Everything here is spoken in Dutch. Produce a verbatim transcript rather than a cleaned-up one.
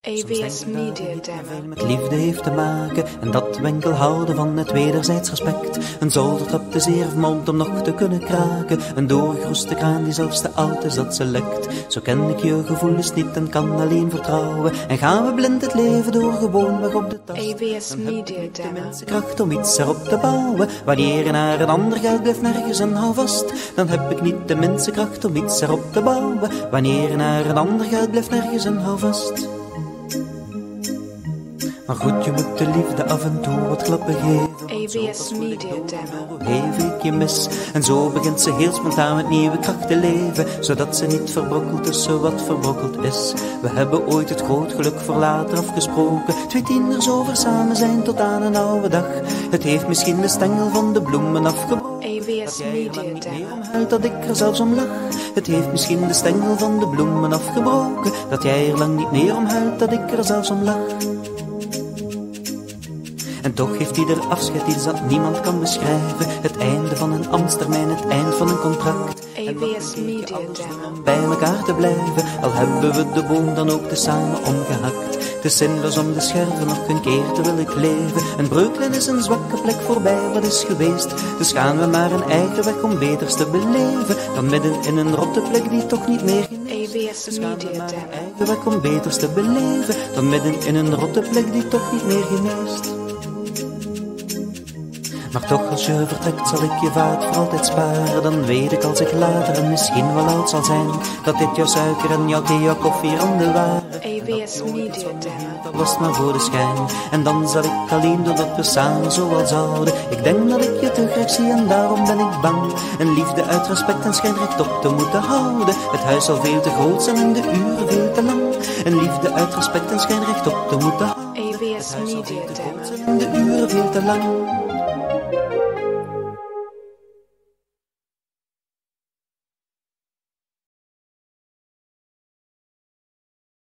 A V S Media Demo. Met liefde heeft te maken en dat we enkel houden van het wederzijds respect. Een zoldertrap te zeer vermomd om nog te kunnen kraken. Een doorgeroeste kraan die zelfs te oud is dat ze lekt. Zo ken ik je gevoelens niet en kan alleen vertrouwen. En gaan we blind het leven door gewoon weg op de tas. A V S Media Demo. Kracht om iets erop te bouwen. Wanneer je naar een ander gaat, blijf nergens en hou vast. Dan heb ik niet de minste kracht om iets erop te bouwen. Wanneer je naar een ander gaat, blijf nergens en hou vast. Maar goed, je moet de liefde af en toe wat klappen geven. A V S Media Demo. Geef ik je mis. En zo begint ze heel spontaan met nieuwe kracht te leven. Zodat ze niet verbrokkelt tussen wat verbrokkeld is. We hebben ooit het groot geluk voor later afgesproken. Twee tieners over samen zijn tot aan een oude dag. Het heeft misschien de stengel van de bloemen afgebroken. A V S Media Demo. Huilt dat ik er zelfs om lach. Het heeft misschien de stengel van de bloemen afgebroken. Dat jij er lang niet meer om huilt dat ik er zelfs om lach. En toch heeft ieder afscheid iets dat niemand kan beschrijven. Het einde van een ambtstermijn, het eind van een contract. A V S Media Demo. Bij elkaar te blijven, al hebben we de boom dan ook tezamen omgehakt. Het is zinloos om de scherven nog een keer te willen kleven. Een Breukelen is een zwakke plek voorbij wat is geweest. Dus gaan we maar een eigen weg om beters te beleven. Dan midden in een rotte plek die toch niet meer geneest. A V S Media Demo. Eigen weg om beters te beleven. Dan midden in een rotte plek die toch niet meer geneest. Maar toch als je vertrekt zal ik je vaart voor altijd sparen. Dan weet ik als ik later en misschien wel oud zal zijn, dat dit jouw suiker en jouw thee, jouw koffie randen waren. A V S Media Demo. Dat was maar voor de schijn. En dan zal ik alleen doordat we samen zoals zouden. Ik denk dat ik je te graag zie en daarom ben ik bang. Een liefde uit respect en schijn rechtop te moeten houden. Het huis zal veel te groot zijn en de uren veel te lang. Een liefde uit respect en schijn rechtop te moeten houden. A V S Media Demo. En de uren veel te lang.